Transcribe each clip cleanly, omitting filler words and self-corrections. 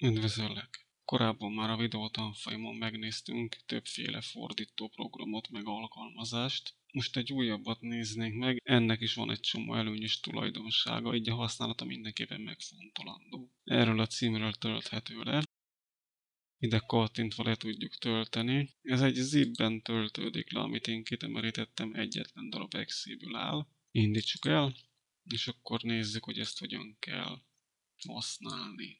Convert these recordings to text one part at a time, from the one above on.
Üdvözöllek! Korábban már a videótanfolyamon megnéztünk többféle fordító programot meg alkalmazást. Most egy újabbat néznénk meg, ennek is van egy csomó előnyös tulajdonsága, így a használata mindenképpen megfontolandó. Erről a címről tölthető le. Ide kattintva le tudjuk tölteni. Ez egy zipben töltődik le, amit én kitemerítettem, egyetlen darab exe-ből áll. Indítsuk el, és akkor nézzük, hogy ezt hogyan kell használni.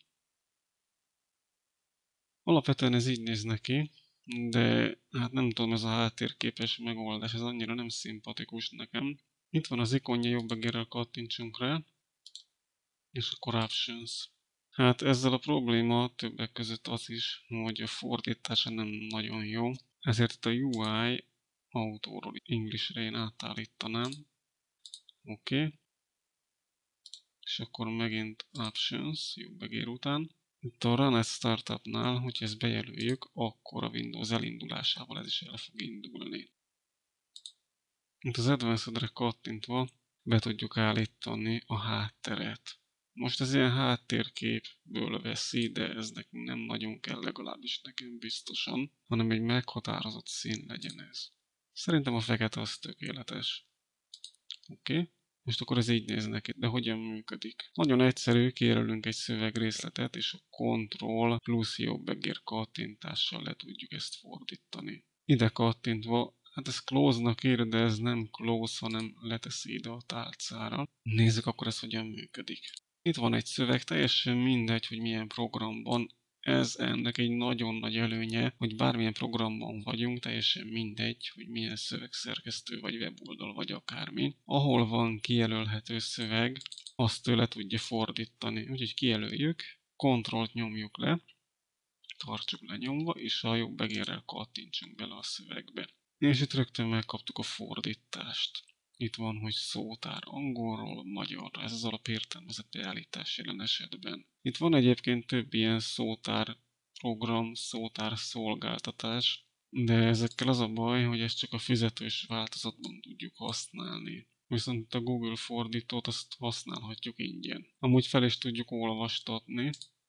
Alapvetően ez így néz neki, de hát nem tudom, ez a háttérképes megoldás, ez annyira nem szimpatikus nekem. Itt van az ikonja, jobb egérrel kattintsunk rá, és akkor Options. Hát ezzel a probléma többek között az is, hogy a fordítása nem nagyon jó, ezért itt a UI autóról Englishre én átállítanám. Oké. És akkor megint Options, jobb egér után. Itt a Run as Startupnál, hogyha ezt bejelöljük, akkor a Windows elindulásával ez is el fog indulni. Itt az Advanced-re kattintva be tudjuk állítani a hátteret. Most ez ilyen háttérképből veszi, de ez nekünk nem nagyon kell, legalábbis nekem biztosan, hanem egy meghatározott szín legyen ez. Szerintem a fekete az tökéletes. Oké. Most akkor ez így néz neki, de hogyan működik? Nagyon egyszerű, kijelölünk egy szövegrészletet, és a Ctrl plusz jobb egér kattintással le tudjuk ezt fordítani. Ide kattintva, hát ez close-nak ír, de ez nem close, hanem leteszi ide a tálcára. Nézzük akkor ez hogyan működik. Itt van egy szöveg, teljesen mindegy, hogy milyen programban. Ez ennek egy nagyon nagy előnye, hogy bármilyen programban vagyunk, teljesen mindegy, hogy milyen szövegszerkesztő vagy weboldal vagy akármi. Ahol van kijelölhető szöveg, azt tőle tudja fordítani. Úgyhogy kijelöljük, Ctrl-t nyomjuk le, tartsuk lenyomva, és a jobb egérrel kattintsunk bele a szövegbe. És itt rögtön megkaptuk a fordítást. Itt van, hogy szótár angolról magyarra, ez az alapértelmezett beállítás jelen esetben. Itt van egyébként több ilyen szótár program, szótár szolgáltatás, de ezekkel az a baj, hogy ezt csak a fizetős változatban tudjuk használni. Viszont a Google fordítót azt használhatjuk ingyen. Amúgy fel is tudjuk olvastatni.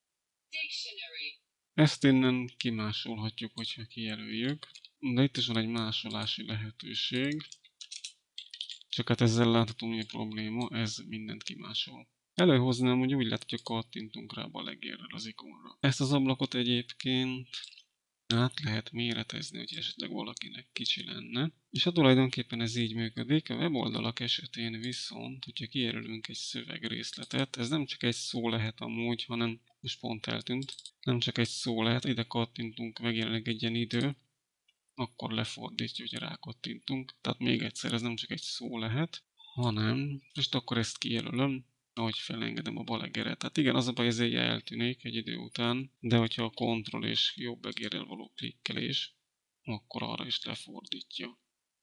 Ezt innen kimásolhatjuk, hogyha kijelöljük. De itt is van egy másolási lehetőség. Csak hát ezzel láthatom, hogy a probléma, ez mindent kimásol. Előhoznám, hogy úgy lett, hogy kattintunk rá a bal egérrel az ikonra. Ezt az ablakot egyébként át lehet méretezni, hogy esetleg valakinek kicsi lenne. És hát tulajdonképpen ez így működik. A weboldalak esetén viszont, hogyha kijelölünk egy szövegrészletet, ez nem csak egy szó lehet amúgy, hanem most pont eltűnt. Nem csak egy szó lehet, ide kattintunk, megjelenik egy ilyen idő, akkor lefordítja, hogy rákattintunk. Tehát még egyszer, ez nem csak egy szó lehet, hanem, most akkor ezt kijelölöm, ahogy felengedem a bal egeret. Tehát igen, az a baj, ez így eltűnik egy idő után, de hogyha a Ctrl és jobb egérrel való klikkelés, akkor arra is lefordítja.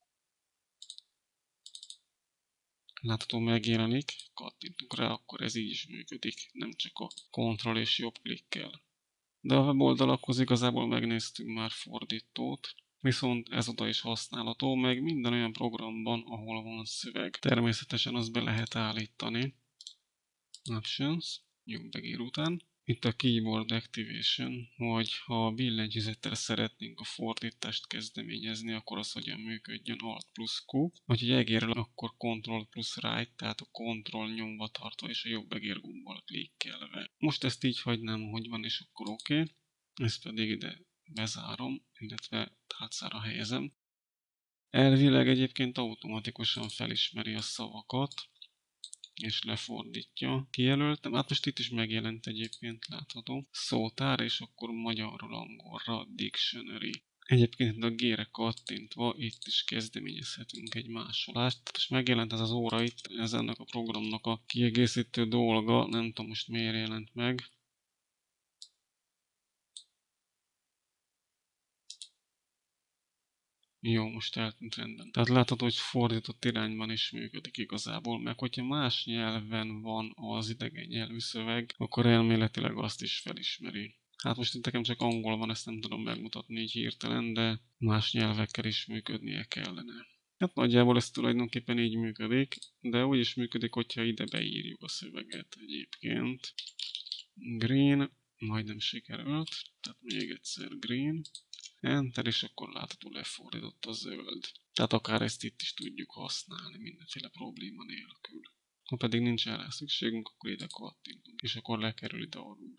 Látható, megjelenik, kattintunk rá, akkor ez így is működik, nem csak a Ctrl és jobb klikkel. De a weboldalakhoz igazából megnéztünk már fordítót, viszont ez oda is használható, meg minden olyan programban, ahol van szöveg. Természetesen azt be lehet állítani. Options, jobb egér után. Itt a Keyboard Activation, hogy ha a billentyűzettel szeretnénk a fordítást kezdeményezni, akkor az hogyan működjön, Alt plusz Q. Vagy egérrel, akkor Ctrl plusz Right, tehát a Ctrl nyomva tartva és a jobb egér gombbal klikkelve. Most ezt így hagynám, ahogy van, és akkor oké. Ezt pedig ide bezárom, illetve tálcára helyezem. Elvileg egyébként automatikusan felismeri a szavakat, és lefordítja. Kijelöltem, hát most itt is megjelent egyébként, látható. Szótár, és akkor magyarról angolra dictionary. Egyébként a G-re kattintva itt is kezdeményezhetünk egy másolást. Tehát most megjelent ez az óra itt, ez ennek a programnak a kiegészítő dolga, nem tudom most miért jelent meg. Jó, most eltűnt, rendben. Tehát látható, hogy fordított irányban is működik igazából, meg hogyha más nyelven van az idegen nyelvű szöveg, akkor elméletileg azt is felismeri. Hát most itt nekem csak angol van, ezt nem tudom megmutatni így hirtelen, de más nyelvekkel is működnie kellene. Hát nagyjából ez tulajdonképpen így működik, de úgy is működik, hogyha ide beírjuk a szöveget egyébként. Green, majdnem sikerült, tehát még egyszer green, enter, és akkor látható lefordított a zöld. Tehát akár ezt itt is tudjuk használni mindenféle probléma nélkül. Ha pedig nincs erre szükségünk, akkor ide kattintunk, és akkor lekerül ide alul.